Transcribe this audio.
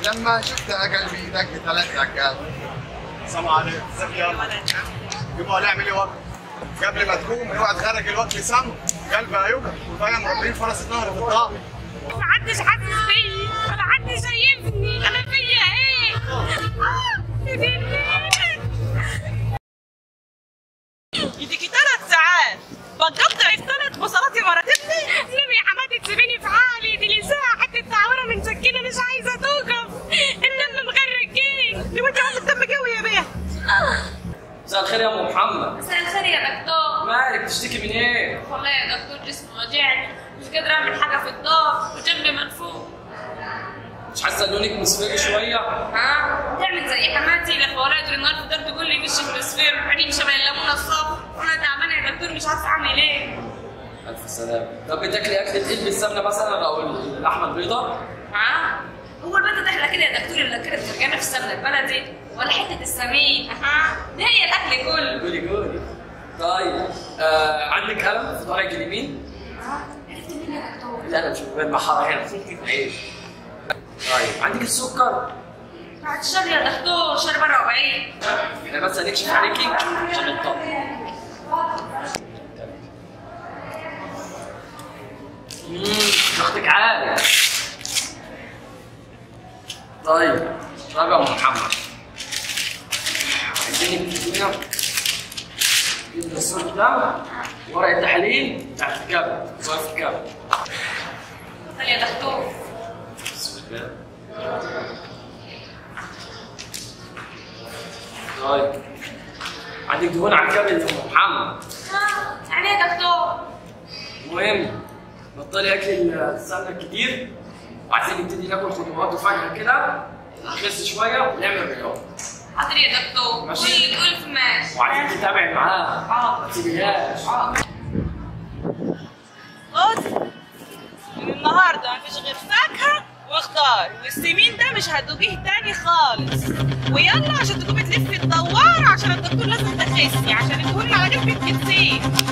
لما شفتها قلبي دق 3 دقات. السلام عليكم، ازيك يا ولد؟ يبقى نعمل ايه وقت؟ قبل ما تقوم اوعى تخرج الوقت سم، قلبي هيوجع، وفعلا مربين فرس النهر في الطاق. محدش حاسس بيا ولا حد شايفني، انا فيا ايه؟ يديكي 3 ساعات بقطع ال3 بصلاتي مرتبني. نبي يا حماتي تسيبيني في حالي، دي لساعة حتة تعويرة من سكينة مش عايزة توقف، الدم مغرقين، لو انت عم الدم قوي يا بيه. مساء الخير يا ام محمد. مساء الخير يا دكتور. مالك تشتكي من ايه؟ والله يا دكتور جسمي وجعني، مش قادرة اعمل حاجة في الدار وجنبي منفوخ. مش حاسه انك مسفرة شويه؟ تعمل زي حماتي لما ورايا طول النهار في الدار تقول لي مشي في الاسفير عيني شبه الليمونه الصفر، وانا تعبانه يا دكتور مش عارفه اعمل ايه. الف سلامه. طب بتاكلي اكل تقيل بالسمنه مثلا او اللحمه البيضاء؟ هو البلد داخله كده يا دكتور اللي كانت ترجعنا في السمنه البلدي ولا حته السمين؟ ده هي الاكل كله. قولي. طيب عندك الم في ضهرك اليمين؟ عرفت مين يا دكتور؟ لا انا مش بين محاره هنا. عيب. طيب عندك السكر؟ بعد الشر يا دكتور، شر بره وبعيد. احنا بس هنكشف عليكي عشان نطمن. ضغطك عالي. طيب يا ام محمد، عايزينك تدينا جبنا الصوت ده ورق التحاليل بتاعت الكبد، وظائف الكبد. اتفضل يا دكتور. بسم الله. طيب عندك دهون على الكبد يا ام محمد. يعني يا دكتور؟ المهم بطلي اكل السمنه كتير، وعايزين نبتدي ناكل خضروات وفاكهه كده، نخس شويه ونعمل رياضه. حاضر يا دكتور. ماشي. كل اللي تقول في ماشي. وعايزين تتابعي معاها ما تسيبيهاش. بص، من النهارده مفيش غير فاكهه وخضار، والسمين ده مش هتدوقيه تاني خالص. ويلا عشان تقومي تلفي الدوار عشان الدكتور لازم تخسي عشان الدهون اللي على جنبك بتزيد.